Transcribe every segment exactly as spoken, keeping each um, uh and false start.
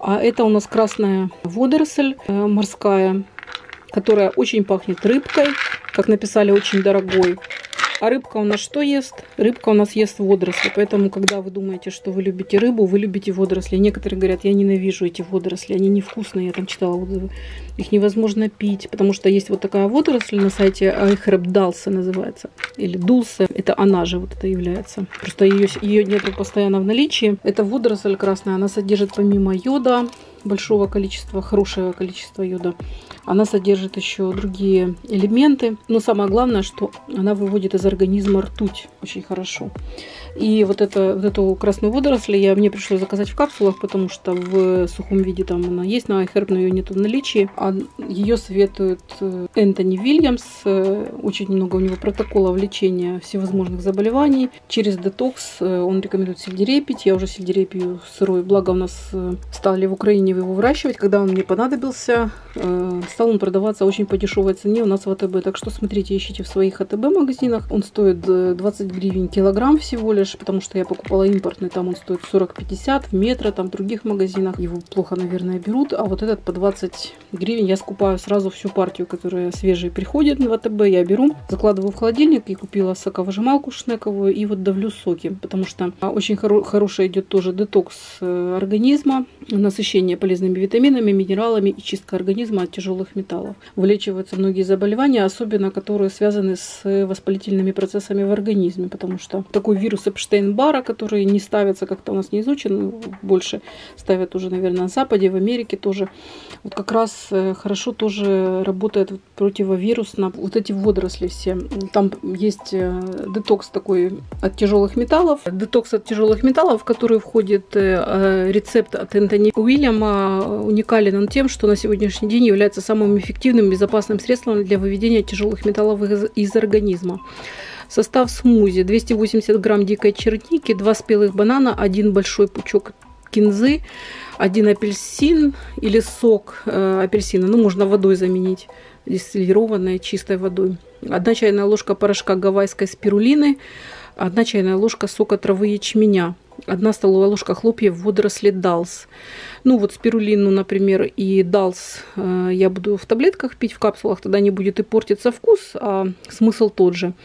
А это у нас красная водоросль морская, которая очень пахнет рыбкой, как написали, очень дорогой. А рыбка у нас что ест? Рыбка у нас ест водоросли. Поэтому, когда вы думаете, что вы любите рыбу, вы любите водоросли. Некоторые говорят, я ненавижу эти водоросли, они невкусные. Я там читала отзывы. Их невозможно пить, потому что есть вот такая водоросль на сайте Айхербдалса называется. Или Дулса. Это она же вот это является. Просто ее, ее нет постоянно в наличии. Эта водоросль красная, она содержит помимо йода, большого количества, хорошего количества йода, она содержит еще другие элементы. Но самое главное, что она выводит из организма ртуть очень хорошо. И вот, это, вот эту красную водоросль я, мне пришлось заказать в капсулах, потому что в сухом виде там она есть, на iHerb, но ее нет в наличии. А ее советует Энтони Вильямс. Очень много у него протоколов лечения всевозможных заболеваний. Через детокс он рекомендует сельдерей пить. Я уже сельдерей пью сырой. Благо у нас стали в Украине его выращивать. Когда он мне понадобился, стал он продаваться очень по дешевой цене у нас в АТБ. Так что смотрите, ищите в своих АТБ магазинах. Он стоит двадцать гривен килограмм всего лишь, потому что я покупала импортный, там он стоит сорок-пятьдесят, в Метро, там в других магазинах его плохо, наверное, берут, а вот этот по двадцать гривен. Я скупаю сразу всю партию, которая свежая приходит в АТБ, я беру, закладываю в холодильник и купила соковыжималку шнековую и вот давлю соки, потому что очень хоро хорошая идет тоже детокс организма, насыщение полезными витаминами, минералами и чистка организма от тяжелых металлов. Вылечиваются многие заболевания, особенно которые связаны с воспалительными процессами в организме, потому что такой вирус Эпштейн-Бара, который не ставится, как-то у нас не изучен, больше ставят уже, наверное, на Западе, в Америке тоже. Вот как раз хорошо тоже работает противовирусно. Вот эти водоросли все. Там есть детокс такой от тяжелых металлов. Детокс от тяжелых металлов, в который входит рецепт от Энтони Уильяма, уникален он тем, что на сегодняшний день является самым эффективным, безопасным средством для выведения тяжелых металлов из, из организма. Состав смузи: двести восемьдесят грамм дикой черники, два спелых банана, один большой пучок кинзы, один апельсин или сок э, апельсина, ну можно водой заменить, дистиллированной чистой водой, одна чайная ложка порошка гавайской спирулины, одна чайная ложка сока травы ячменя, одна столовая ложка хлопьев водоросли далс. Ну вот спирулину, например, и далс э, я буду в таблетках пить, в капсулах, тогда не будет и портиться вкус, а смысл тот же.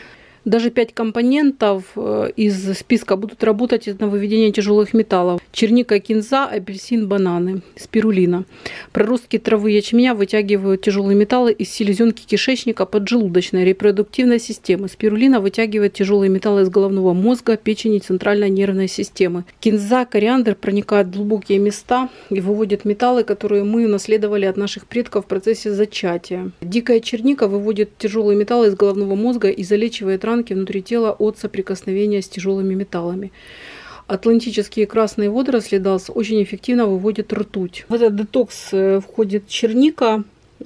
Даже пять компонентов из списка будут работать на выведение тяжелых металлов. Черника, кинза, апельсин, бананы, спирулина. Проростки травы ячменя вытягивают тяжелые металлы из селезенки кишечника, поджелудочной, репродуктивной системы. Спирулина вытягивает тяжелые металлы из головного мозга, печени, центральной нервной системы. Кинза, кориандр проникают в глубокие места и выводят металлы, которые мы унаследовали от наших предков в процессе зачатия. Дикая черника выводит тяжелые металлы из головного мозга и залечивает ранки внутри тела от соприкосновения с тяжелыми металлами. Атлантические красные водоросли далс очень эффективно выводят ртуть. В этот детокс входит черника,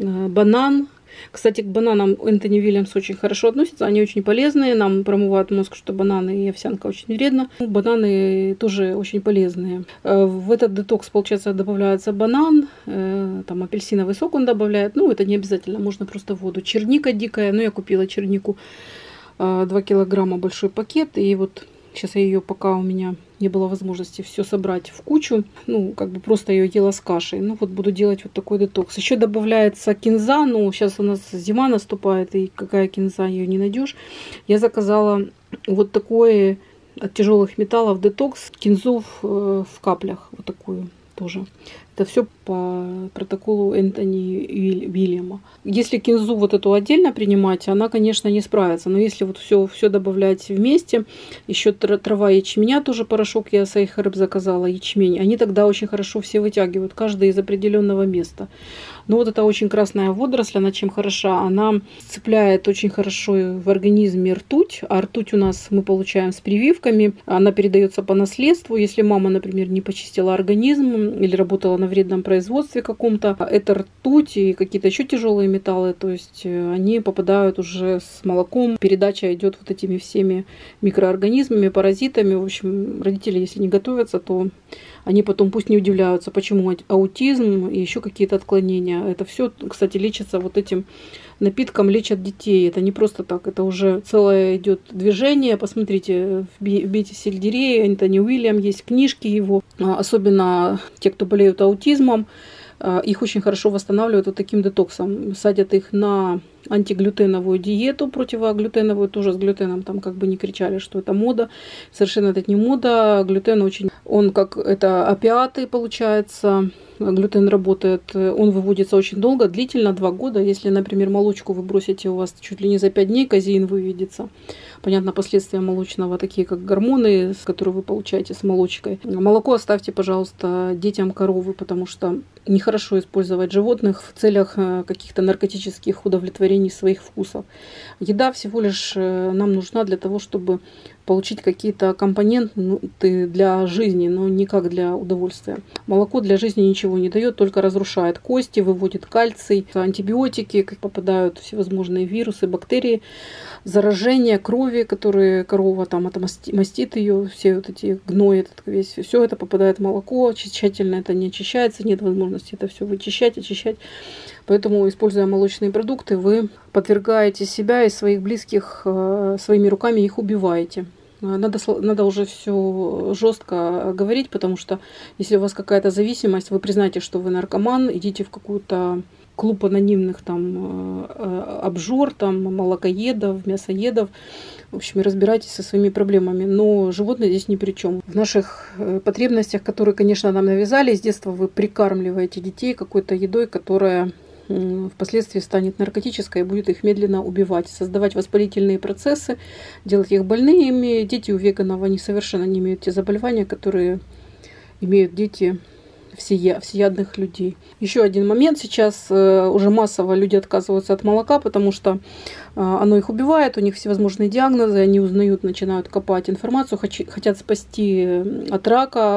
банан. Кстати, к бананам Энтони Вильямс очень хорошо относится, они очень полезные, нам промывают мозг, что бананы и овсянка очень вредно. Бананы тоже очень полезные. В этот детокс, получается, добавляется банан, там апельсиновый сок он добавляет, ну это не обязательно, можно просто воду. Черника дикая, ну я купила чернику два килограмма, большой пакет, и вот сейчас я ее, пока у меня не было возможности все собрать в кучу, ну как бы просто ее ела с кашей, ну вот буду делать вот такой детокс. Еще добавляется кинза, ну сейчас у нас зима наступает, и какая кинза, ее не найдешь. Я заказала вот такой от тяжелых металлов детокс, кинзу в, в каплях, вот такую тоже. Это все по протоколу Энтони Вильяма. Если кинзу вот эту отдельно принимать, она, конечно, не справится. Но если вот все, все добавлять вместе, еще трава ячменя, тоже порошок я с iHerb заказала, ячмень, они тогда очень хорошо все вытягивают, каждый из определенного места. Но вот эта очень красная водоросль, она чем хороша? Она цепляет очень хорошо в организме ртуть, а ртуть у нас мы получаем с прививками, она передается по наследству. Если мама, например, не почистила организм или работала на вредном производстве каком-то, это ртуть и какие-то еще тяжелые металлы, то есть они попадают уже с молоком, передача идет вот этими всеми микроорганизмами, паразитами. В общем, родители, если не готовятся, то они потом пусть не удивляются, почему аутизм и еще какие-то отклонения. Это все, кстати, лечится вот этим напитком лечат детей. Это не просто так, это уже целое идет движение. Посмотрите, вбейте сельдерей, Энтони Уильям, есть книжки его, особенно те, кто болеют аутизмом. Их очень хорошо восстанавливают вот таким детоксом. Садят их на антиглютеновую диету, противоглютеновую, тоже с глютеном, там как бы не кричали, что это мода. Совершенно это не мода. Глютен очень, он как это опиаты получается. Глютен работает, он выводится очень долго, длительно, два года. Если, например, молочку вы бросите, у вас чуть ли не за пять дней казеин выведется. Понятно, последствия молочного, такие как гормоны, которые вы получаете с молочкой. Молоко оставьте, пожалуйста, детям коровы, потому что нехорошо использовать животных в целях каких-то наркотических удовлетворений своих вкусов. Еда всего лишь нам нужна для того, чтобы получить какие-то компоненты для жизни, но никак для удовольствия. Молоко для жизни ничего не дает, только разрушает кости, выводит кальций, антибиотики, как попадают всевозможные вирусы, бактерии, заражения крови, которые корова там отмастит ее, все вот эти гной, этот весь, все это попадает в молоко, тщательно это не очищается, нет возможности это все вычищать, очищать. Поэтому, используя молочные продукты, вы подвергаете себя и своих близких, своими руками их убиваете. Надо, надо уже все жестко говорить, потому что если у вас какая-то зависимость, вы признаете, что вы наркоман, идите в какую-то клуб анонимных там обжор, там молокоедов, мясоедов. В общем, разбирайтесь со своими проблемами. Но животные здесь ни при чем. В наших потребностях, которые, конечно, нам навязали, с детства вы прикармливаете детей какой-то едой, которая впоследствии станет наркотической и будет их медленно убивать, создавать воспалительные процессы, делать их больными. Дети у веганов, они совершенно не имеют те заболевания, которые имеют дети всея, всеядных людей. Еще один момент. Сейчас уже массово люди отказываются от молока, потому что оно их убивает, у них всевозможные диагнозы, они узнают, начинают копать информацию, хотят спасти от рака,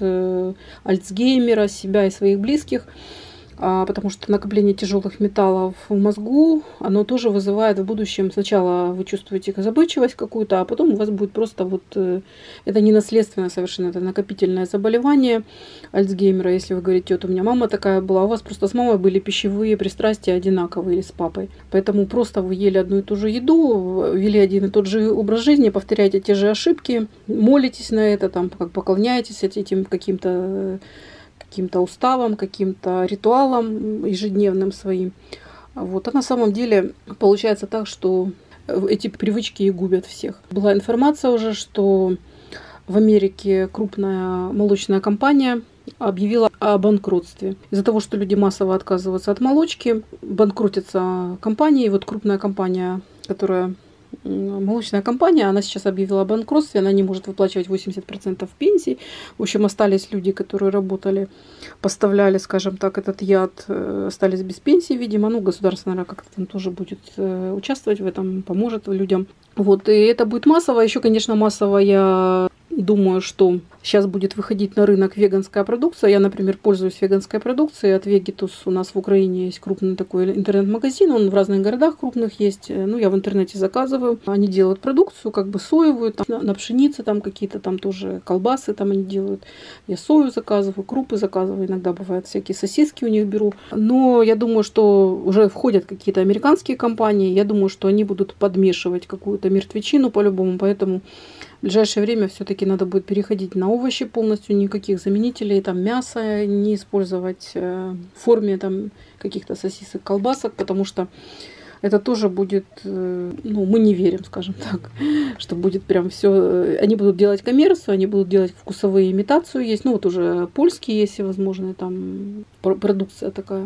от Альцгеймера, себя и своих близких. Потому что накопление тяжелых металлов в мозгу, оно тоже вызывает в будущем, сначала вы чувствуете забывчивость какую-то, а потом у вас будет просто вот, это не наследственное совершенно, это накопительное заболевание Альцгеймера. Если вы говорите, вот у меня мама такая была, у вас просто с мамой были пищевые пристрастия одинаковые, или с папой. Поэтому просто вы ели одну и ту же еду, вели один и тот же образ жизни, повторяете те же ошибки, молитесь на это, там, как поклоняетесь этим каким-то каким-то уставом, каким-то ритуалом ежедневным своим. Вот. А на самом деле получается так, что эти привычки и губят всех. Была информация уже, что в Америке крупная молочная компания объявила о банкротстве. Из-за того, что люди массово отказываются от молочки, банкротятся компании. И вот крупная компания, которая молочная компания, она сейчас объявила о банкротстве, она не может выплачивать восемьдесят процентов пенсий. В общем, остались люди, которые работали, поставляли, скажем так, этот яд, остались без пенсии, видимо. Ну, государство, наверное, как-то там тоже будет участвовать в этом, поможет людям. Вот, и это будет массово. Еще, конечно, массово я думаю, что сейчас будет выходить на рынок веганская продукция. Я, например, пользуюсь веганской продукцией от Vegetus. У нас в Украине есть крупный такой интернет-магазин. Он в разных городах крупных есть. Ну, я в интернете заказываю. Они делают продукцию, как бы соевую, там, на, на пшенице там какие-то там тоже колбасы там они делают. Я сою заказываю, крупы заказываю. Иногда бывают всякие сосиски у них беру. Но я думаю, что уже входят какие-то американские компании. Я думаю, что они будут подмешивать какую-то мертвечину по-любому. Поэтому в ближайшее время все-таки надо будет переходить на овощи полностью, никаких заменителей, там мясо не использовать в форме там каких-то сосисок, колбасок, потому что это тоже будет, ну, мы не верим, скажем так, что будет прям все. Они будут делать коммерцию, они будут делать вкусовые имитацию, есть, ну вот уже польские есть всевозможные там продукция такая.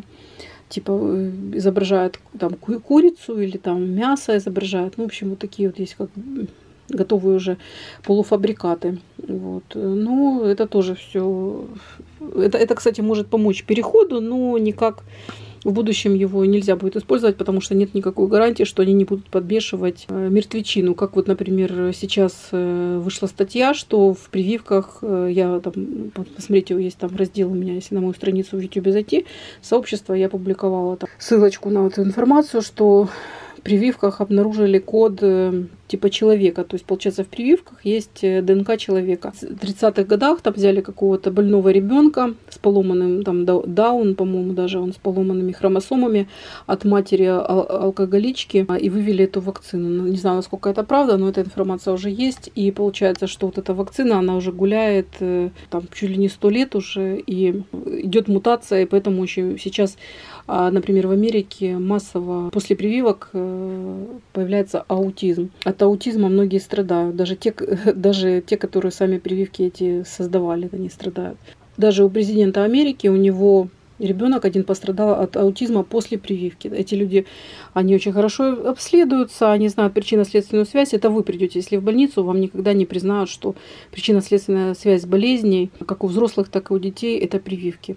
Типа изображают там курицу или там мясо изображают, ну, в общем, вот такие вот есть как готовые уже полуфабрикаты. Вот. Ну, это тоже все. Это, это, кстати, может помочь переходу, но никак в будущем его нельзя будет использовать, потому что нет никакой гарантии, что они не будут подмешивать мертвечину. Как вот, например, сейчас вышла статья, что в прививках, я там, посмотрите, есть там раздел у меня, если на мою страницу в YouTube зайти, сообщество, я публиковала там ссылочку на эту информацию, что в прививках обнаружили код типа человека. То есть, получается, в прививках есть ДНК человека. В тридцатых годах там взяли какого-то больного ребенка с поломанным, там Даун, по-моему, даже он с поломанными хромосомами от матери алкоголички, и вывели эту вакцину. Не знаю, насколько это правда, но эта информация уже есть. И получается, что вот эта вакцина, она уже гуляет там чуть ли не сто лет уже, и идет мутация, и поэтому очень сейчас, например, в Америке массово после прививок появляется аутизм. От аутизма многие страдают. Даже те, даже те, которые сами прививки эти создавали, они страдают. Даже у президента Америки, у него ребенок один пострадал от аутизма после прививки. Эти люди, они очень хорошо обследуются, они знают причинно-следственную связь. Это вы придете, если в больницу, вам никогда не признают, что причинно-следственная связь болезней, как у взрослых, так и у детей, это прививки.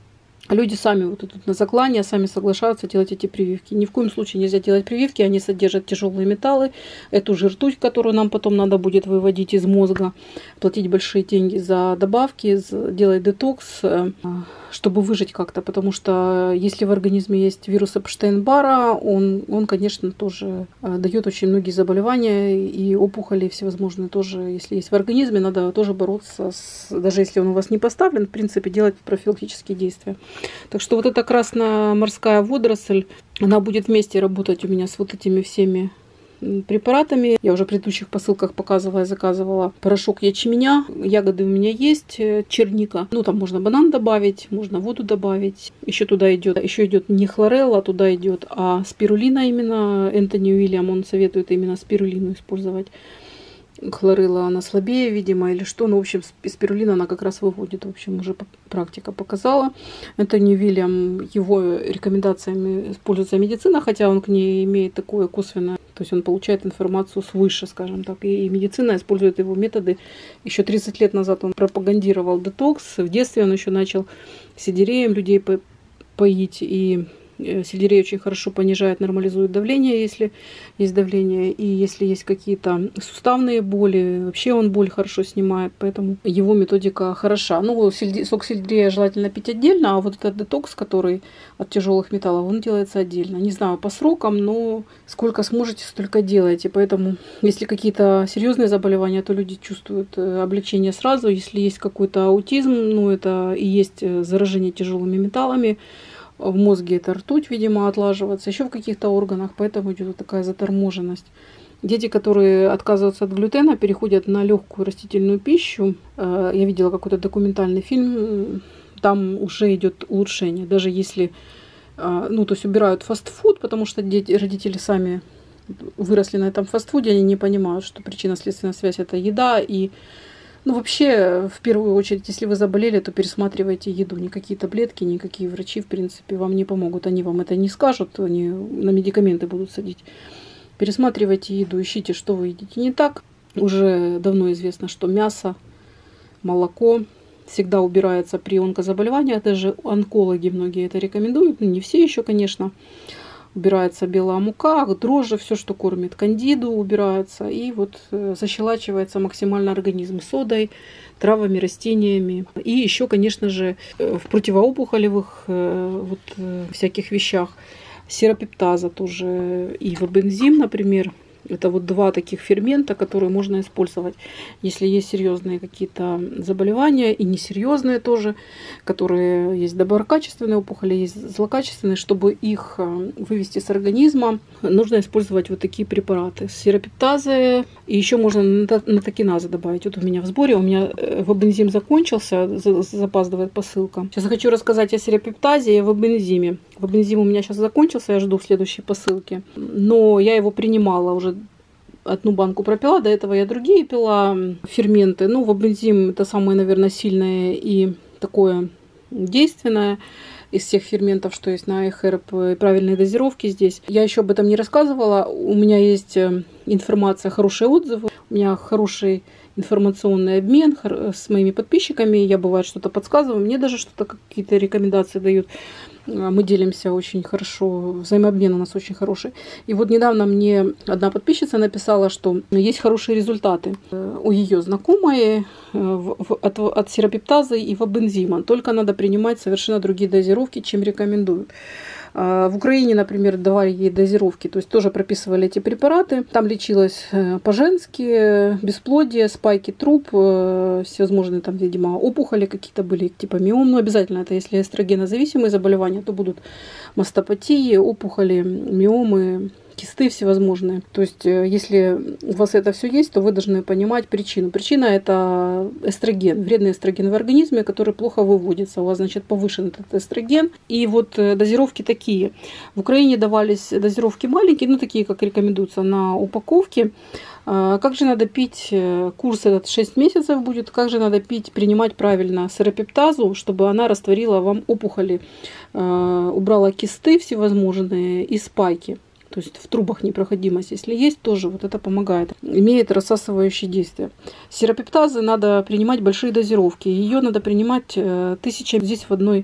Люди сами вот идут на заклание, сами соглашаются делать эти прививки. Ни в коем случае нельзя делать прививки, они содержат тяжелые металлы, эту же ртуть, которую нам потом надо будет выводить из мозга, платить большие деньги за добавки, делать детокс, чтобы выжить как-то. Потому что если в организме есть вирус Эпштейн-Барра, он, он, конечно, тоже дает очень многие заболевания и опухоли всевозможные тоже. Если есть в организме, надо тоже бороться, с, даже если он у вас не поставлен, в принципе, делать профилактические действия. Так что вот эта красная морская водоросль, она будет вместе работать у меня с вот этими всеми препаратами. Я уже в предыдущих посылках показывала и заказывала порошок ячменя. Ягоды у меня есть, черника. Ну, там можно банан добавить, можно воду добавить. Еще туда идет, еще идет не хлорелла, туда идет, а спирулина именно. Энтони Уильям, он советует именно спирулину использовать. Хлорелла, она слабее, видимо, или что. Ну, в общем, спирулина она как раз выводит. В общем, уже практика показала. Энтони Уильям, его рекомендациями используется медицина, хотя он к ней имеет такое косвенное. То есть он получает информацию свыше, скажем так. И медицина использует его методы. Еще тридцать лет назад он пропагандировал детокс. В детстве он еще начал сельдереем людей поить. И сельдерей очень хорошо понижает, нормализует давление, если есть давление. И если есть какие-то суставные боли, вообще он боль хорошо снимает. Поэтому его методика хороша. Ну, сок сельдерея желательно пить отдельно, а вот этот детокс, который от тяжелых металлов, он делается отдельно. Не знаю по срокам, но сколько сможете, столько делайте. Поэтому, если какие-то серьезные заболевания, то люди чувствуют облегчение сразу. Если есть какой-то аутизм, ну, это и есть заражение тяжелыми металлами, в мозге это ртуть, видимо, отлаживается, еще в каких-то органах, поэтому идет вот такая заторможенность. Дети, которые отказываются от глютена, переходят на легкую растительную пищу. Я видела какой-то документальный фильм, там уже идет улучшение. Даже если, ну, то есть убирают фастфуд, потому что дети, родители сами выросли на этом фастфуде, они не понимают, что причинно-следственная связь это еда. И ну, вообще, в первую очередь, если вы заболели, то пересматривайте еду. Никакие таблетки, никакие врачи, в принципе, вам не помогут. Они вам это не скажут, они на медикаменты будут садить. Пересматривайте еду, ищите, что вы едите не так. Уже давно известно, что мясо, молоко всегда убирается при онкозаболеваниях. Даже онкологи многие это рекомендуют. Ну, не все еще, конечно. Убирается белая мука, дрожжи, все, что кормит, кандиду убирается. И вот защелачивается максимально организм содой, травами, растениями. И еще, конечно же, в противоопухолевых вот, всяких вещах серапептаза тоже и вебензим, например. Это вот два таких фермента, которые можно использовать, если есть серьезные какие-то заболевания и несерьезные тоже, которые есть доброкачественные опухоли, есть злокачественные. Чтобы их вывести с организма, нужно использовать вот такие препараты. Серапептазы, и еще можно натокиназы добавить. Вот у меня в сборе, у меня вебензим закончился, запаздывает посылка. Сейчас хочу рассказать о серапептазе и вебензиме. Вебензим у меня сейчас закончился, я жду в следующей посылке. Но я его принимала уже, одну банку пропила, до этого я другие пила ферменты. Ну, вебензим это самое, наверное, сильное и такое действенное из всех ферментов, что есть на iHerb, правильные дозировки здесь. Я еще об этом не рассказывала. У меня есть информация, хорошие отзывы, у меня хороший информационный обмен с моими подписчиками. Я, бывает, что-то подсказываю, мне даже что-то, какие-то рекомендации дают. Мы делимся очень хорошо, взаимообмен у нас очень хороший. И вот недавно мне одна подписчица написала, что есть хорошие результаты у ее знакомой от, от серапептазы и вебензима. Только надо принимать совершенно другие дозировки, чем рекомендуют. В Украине, например, давали ей дозировки, то есть тоже прописывали эти препараты. Там лечилось по-женски, бесплодие, спайки труб, всевозможные там, видимо, опухоли какие-то были, типа миом. Но обязательно это, если эстрогенозависимые заболевания, то будут мастопатии, опухоли, миомы, кисты всевозможные. То есть, если у вас это все есть, то вы должны понимать причину. Причина – это эстроген, вредный эстроген в организме, который плохо выводится. У вас, значит, повышен этот эстроген. И вот дозировки такие. В Украине давались дозировки маленькие, ну, такие, как рекомендуется на упаковке. Как же надо пить, курс этот шесть месяцев будет, как же надо пить, принимать правильно серапептазу, чтобы она растворила вам опухоли, убрала кисты всевозможные и спайки. То есть в трубах непроходимость, если есть, тоже вот это помогает. Имеет рассасывающее действие. Серапептазы надо принимать большие дозировки. Ее надо принимать тысяча, здесь в одной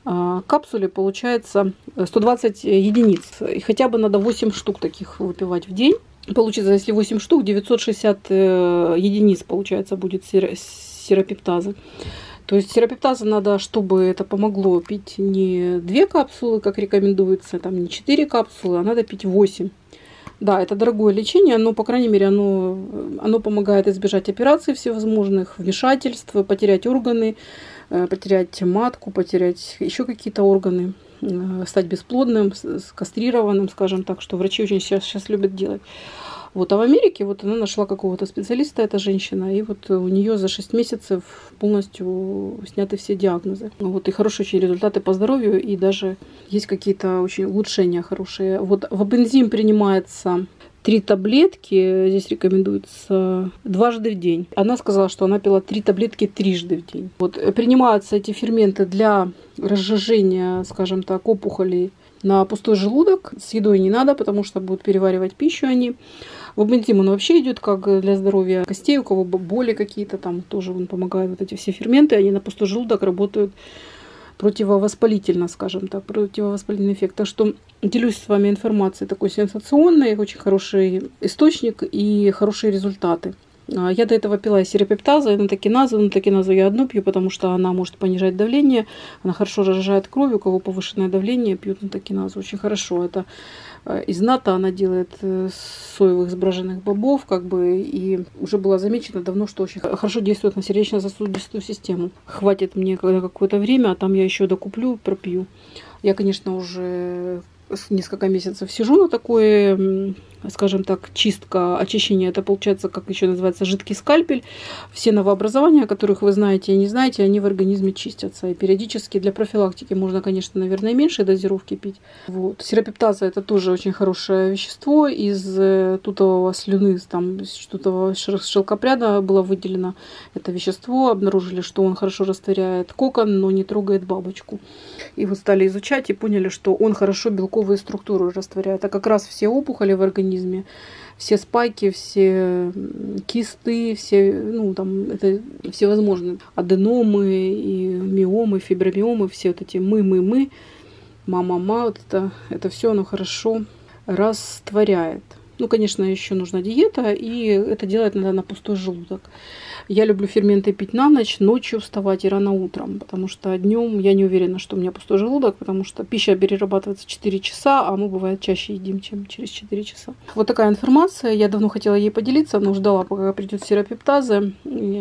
капсуле получается сто двадцать единиц. И хотя бы надо восемь штук таких выпивать в день. Получится, если восемь штук, девятьсот шестьдесят единиц получается будет серапептазы. То есть серапептаза надо, чтобы это помогло, пить не две капсулы, как рекомендуется, там не четыре капсулы, а надо пить восемь. Да, это дорогое лечение, но, по крайней мере, оно, оно помогает избежать операций всевозможных, вмешательств, потерять органы, потерять матку, потерять еще какие-то органы, стать бесплодным, кастрированным, скажем так, что врачи очень сейчас, сейчас любят делать. Вот, а в Америке вот она нашла какого-то специалиста, эта женщина, и вот у нее за шесть месяцев полностью сняты все диагнозы. Вот, и хорошие очень результаты по здоровью, и даже есть какие-то очень улучшения хорошие. Вот вабензим принимается три таблетки, здесь рекомендуется дважды в день. Она сказала, что она пила три таблетки трижды в день. Вот, принимаются эти ферменты для разжижения, скажем так, опухолей на пустой желудок. С едой не надо, потому что будут переваривать пищу они. Вабензим, он вообще идет как для здоровья костей, у кого боли какие-то, там тоже он помогает. Вот эти все ферменты, они на пустой желудок работают противовоспалительно, скажем так, противовоспалительный эффект. Так что делюсь с вами информацией такой сенсационной, очень хороший источник и хорошие результаты. Я до этого пила серапептазу, нотокиназу. Нотокиназу я одну пью, потому что она может понижать давление. Она хорошо разжижает кровь. У кого повышенное давление, пьют нотокиназу. Очень хорошо. Это из ната она делает соевых сбраженных бобов. Как бы, и уже было замечено давно, что очень хорошо действует на сердечно-сосудистую систему. Хватит мне какое-то время, а там я еще докуплю, пропью. Я, конечно, уже несколько месяцев сижу на такое, скажем так, чистка, очищение. Это получается, как еще называется, жидкий скальпель. Все новообразования, о которых вы знаете и не знаете, они в организме чистятся. И периодически для профилактики можно, конечно, наверное, меньше дозировки пить. Вот. Серапептаза — это тоже очень хорошее вещество. Из тутового слюны, там, тутового шелкопряда было выделено это вещество. Обнаружили, что он хорошо растворяет кокон, но не трогает бабочку. И вот стали изучать и поняли, что он хорошо белковые структуры растворяет. А как раз все опухоли в организме, все спайки, все кисты, все, ну, там, это всевозможные аденомы, и миомы, фибромиомы, все вот эти мы-мы-мы, ма-ма-ма, вот это, это все оно хорошо растворяет. Ну, конечно, еще нужна диета, и это делать надо на пустой желудок. Я люблю ферменты пить на ночь, ночью вставать и рано утром, потому что днем я не уверена, что у меня пустой желудок, потому что пища перерабатывается четыре часа, а мы, бывает, чаще едим, чем через четыре часа. Вот такая информация. Я давно хотела ей поделиться, но ждала, пока придет серапептаза.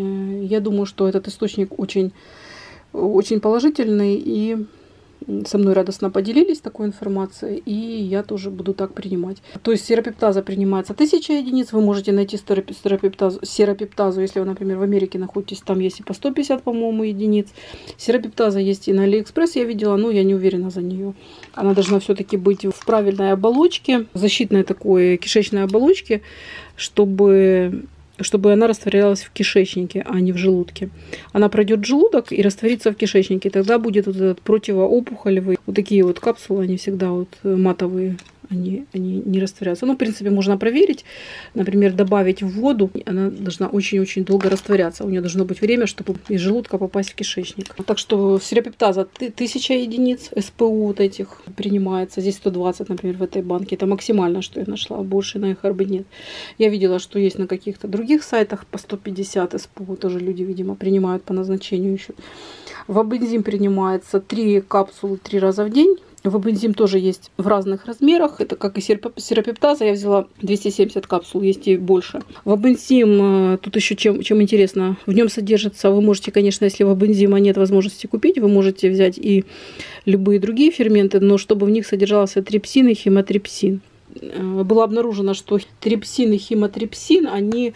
Я думаю, что этот источник очень, очень положительный, и со мной радостно поделились такой информацией, и я тоже буду так принимать. То есть серапептаза принимается тысяча единиц. Вы можете найти серапептазу, серапептазу, если вы, например, в Америке находитесь, там есть и по сто пятьдесят, по-моему, единиц. Серапептаза есть и на Алиэкспресс, я видела, но я не уверена за нее. Она должна все-таки быть в правильной оболочке, защитной такой кишечной оболочке, чтобы... чтобы она растворялась в кишечнике, а не в желудке. Она пройдет желудок и растворится в кишечнике. Тогда будет вот этот противоопухолевый. Вот такие вот капсулы, они всегда вот матовые, они, они не растворяются. Ну, в принципе, можно проверить. Например, добавить в воду. Она должна очень-очень долго растворяться. У нее должно быть время, чтобы из желудка попасть в кишечник. Так что серапептаза тысяча единиц СПУ вот этих принимается. Здесь сто двадцать, например, в этой банке. Это максимально, что я нашла. Больше на Эхарбе нет. Я видела, что есть на каких-то других сайтах по сто пятьдесят СПУ. Тоже люди, видимо, принимают по назначению еще. Вабензим принимается три капсулы три раза в день. Вабензим тоже есть в разных размерах. Это как и серапептаза. Я взяла двести семьдесят капсул, есть и больше. Вабензим, тут еще чем, чем интересно, в нем содержится, вы можете, конечно, если вабензима нет возможности купить, вы можете взять и любые другие ферменты, но чтобы в них содержался трипсин и химотрипсин. Было обнаружено, что трипсин и химотрипсин, они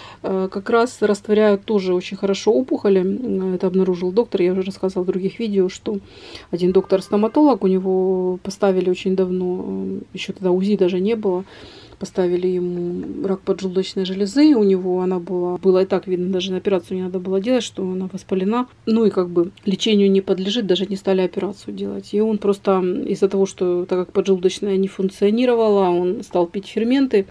как раз растворяют тоже очень хорошо опухоли. Это обнаружил доктор. Я уже рассказывала в других видео, что один доктор-стоматолог, у него поставили очень давно, еще тогда УЗИ даже не было, поставили ему рак поджелудочной железы. У него она была, было и так видно, даже на операцию не надо было делать, что она воспалена. Ну и как бы лечению не подлежит, даже не стали операцию делать. И он просто из-за того, что так как поджелудочная не функционировала, он стал пить ферменты.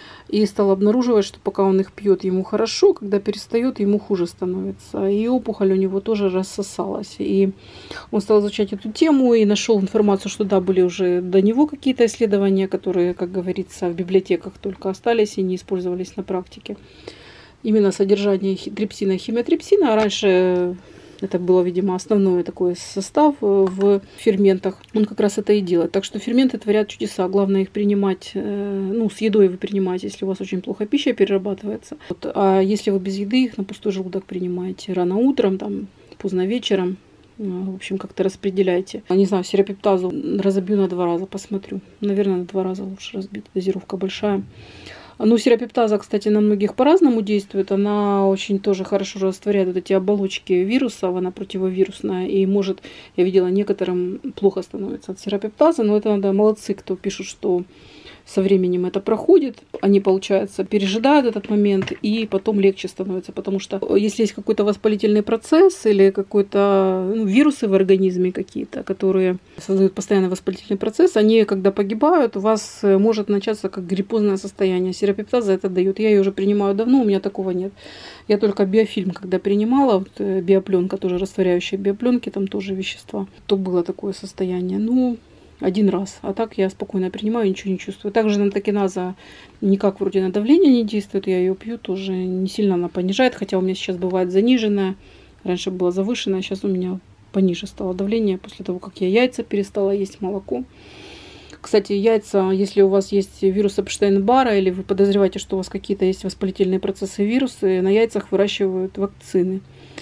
И стал обнаруживать, что пока он их пьет, ему хорошо, когда перестает, ему хуже становится. И опухоль у него тоже рассосалась. И он стал изучать эту тему и нашел информацию, что да, были уже до него какие-то исследования, которые, как говорится, в библиотеках только остались и не использовались на практике. Именно содержание трипсина и химотрипсина. А раньше это было, видимо, основной такой состав в ферментах. Он как раз это и делает. Так что ферменты творят чудеса. Главное их принимать, ну, с едой вы принимаете, если у вас очень плохо пища перерабатывается. Вот. А если вы без еды их на пустой желудок принимаете рано утром, там, поздно вечером, в общем, как-то распределяйте. Не знаю, серапептазу разобью на два раза, посмотрю. Наверное, на два раза лучше разбить. Дозировка большая. Ну, серапептаза, кстати, на многих по-разному действует. Она очень тоже хорошо растворяет вот эти оболочки вирусов. Она противовирусная. И может, я видела, некоторым плохо становится от серапептазы. Но это надо, молодцы, кто пишут, что со временем это проходит. Они, получается, пережидают этот момент. И потом легче становится. Потому что если есть какой-то воспалительный процесс или какой-то, ну, вирусы в организме какие-то, которые создают постоянный воспалительный процесс, они, когда погибают, у вас может начаться как гриппозное состояние. Серапептаза это дает. Я ее уже принимаю давно, у меня такого нет. Я только биофильм, когда принимала, вот, биопленка, тоже растворяющая биопленки, там тоже вещества, то было такое состояние. Ну, один раз. А так я спокойно принимаю, ничего не чувствую. Также нантокиназа никак вроде на давление не действует. Я ее пью, тоже не сильно она понижает. Хотя у меня сейчас бывает заниженное. Раньше было завышенное, сейчас у меня пониже стало давление. После того, как я яйца перестала есть, молоко. Кстати, яйца, если у вас есть вирус Эпштейн-Барра, или вы подозреваете, что у вас какие-то есть воспалительные процессы, вирусы, на яйцах выращивают вакцины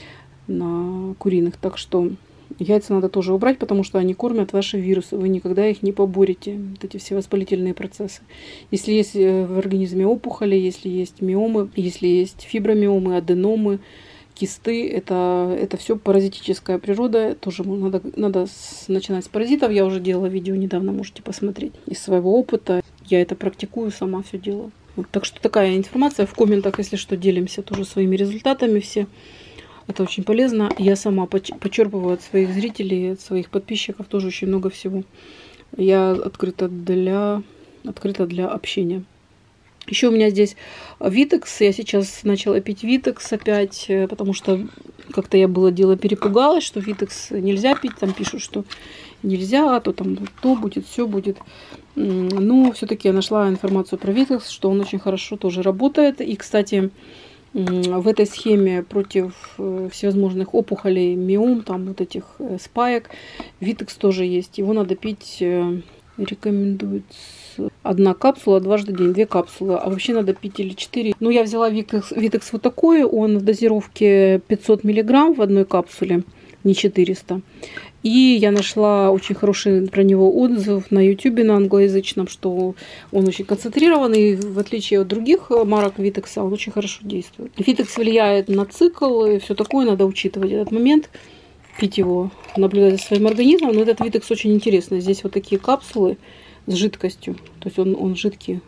на куриных. Так что яйца надо тоже убрать, потому что они кормят ваши вирусы. Вы никогда их не поборете, вот эти все воспалительные процессы. Если есть в организме опухоли, если есть миомы, если есть фибромиомы, аденомы, кисты, это, это все паразитическая природа. Тоже надо, надо с, начинать с паразитов. Я уже делала видео недавно, можете посмотреть. Из своего опыта я это практикую, сама все делаю. Вот, так что такая информация. В комментах, если что, делимся тоже своими результатами все. Это очень полезно. Я сама почерпываю от своих зрителей, от своих подписчиков тоже очень много всего. Я открыта для, открыта для общения. Еще у меня здесь Витекс. Я сейчас начала пить Витекс опять, потому что как-то я было дело перепугалась, что Витекс нельзя пить. Там пишут, что нельзя, а то там то будет, все будет. Но все-таки я нашла информацию про Витекс, что он очень хорошо тоже работает. И, кстати, в этой схеме против всевозможных опухолей, миом, там вот этих спаек, Витекс тоже есть. Его надо пить, рекомендуется одна капсула дважды в день, две капсулы. А вообще надо пить или четыре. Ну, я взяла Витекс, Витекс вот такой, он в дозировке пятьсот миллиграмм в одной капсуле, не четыреста. И я нашла очень хороший про него отзыв на ютубе, на англоязычном, что он очень концентрированный, в отличие от других марок Витекса, он очень хорошо действует. Витекс влияет на цикл, и все такое, надо учитывать этот момент, пить его, наблюдать за своим организмом. Но этот Витекс очень интересный. Здесь вот такие капсулы с жидкостью, то есть он, он жидкий.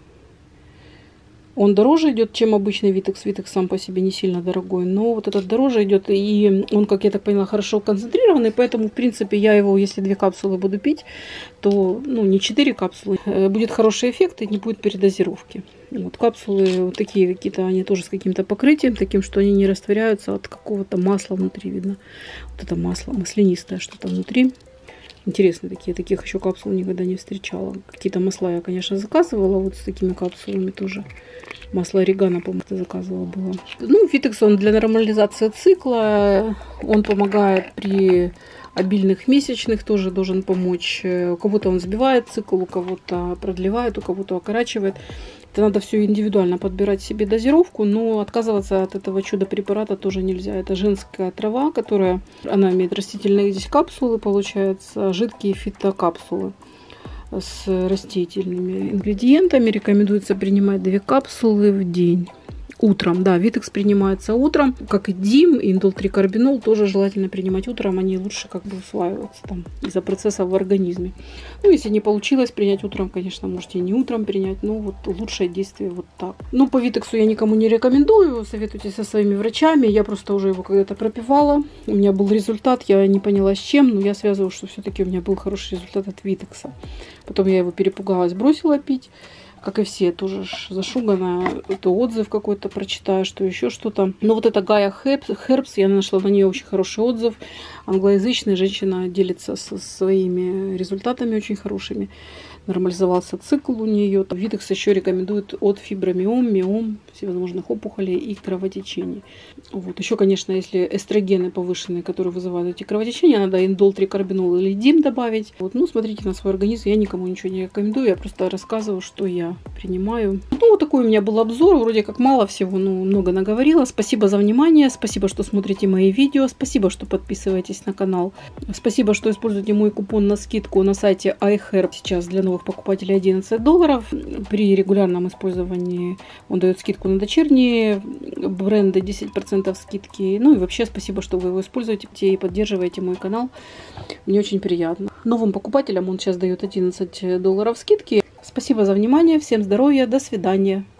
Он дороже идет, чем обычный Витекс. Витекс сам по себе не сильно дорогой. Но вот этот дороже идет. И он, как я так поняла, хорошо концентрированный. Поэтому, в принципе, я его, если две капсулы буду пить, то, ну, не четыре капсулы. Будет хороший эффект и не будет передозировки. Вот капсулы вот такие какие-то, они тоже с каким-то покрытием, таким, что они не растворяются от какого-то масла внутри, видно. Вот это масло, маслянистое что-то внутри. Интересные такие, таких еще капсул никогда не встречала. Какие-то масла я, конечно, заказывала, вот с такими капсулами тоже. Масло орегано, по-моему, заказывала было. Ну, Витекс, он для нормализации цикла, он помогает при обильных месячных тоже должен помочь. У кого-то он сбивает цикл, у кого-то продлевает, у кого-то окорачивает. Это надо все индивидуально подбирать себе дозировку, но отказываться от этого чудо-препарата тоже нельзя. Это женская трава, которая, она имеет растительные здесь капсулы, получается, жидкие фитокапсулы с растительными ингредиентами. Рекомендуется принимать две капсулы в день. Утром, да, Витекс принимается утром, как и Дим, и индолтрикарбинол тоже желательно принимать утром, они лучше как бы усваиваются там из-за процессов в организме. Ну, если не получилось принять утром, конечно, можете и не утром принять, но вот лучшее действие вот так. Ну, по Витексу я никому не рекомендую, советуйтесь со своими врачами, я просто уже его когда-то пропивала, у меня был результат, я не поняла с чем, но я связываю, что все-таки у меня был хороший результат от Витекса. Потом я его перепугалась, бросила пить. Как и все, тоже зашуганная, это отзыв какой-то прочитаю, что еще что-то. Но вот это Gaia Herbs, я нашла на нее очень хороший отзыв. Англоязычная женщина делится со своими результатами очень хорошими. Нормализовался цикл у нее. Витекс еще рекомендует от фибромиом, миом, всевозможных опухолей и кровотечений. Вот. Еще, конечно, если эстрогены повышенные, которые вызывают эти кровотечения, надо индолтрикарбинол или дим добавить. Вот. Ну, смотрите на свой организм, я никому ничего не рекомендую, я просто рассказываю, что я принимаю. Ну, вот такой у меня был обзор, вроде как мало всего, но много наговорила. Спасибо за внимание, спасибо, что смотрите мои видео, спасибо, что подписываетесь на канал. Спасибо, что используете мой купон на скидку на сайте iHerb сейчас для новых покупателей одиннадцать долларов. При регулярном использовании он дает скидку на дочерние бренды, десять процентов скидки. Ну и вообще спасибо, что вы его используете и поддерживаете мой канал. Мне очень приятно. Новым покупателям он сейчас дает одиннадцать долларов скидки. Спасибо за внимание, всем здоровья, до свидания.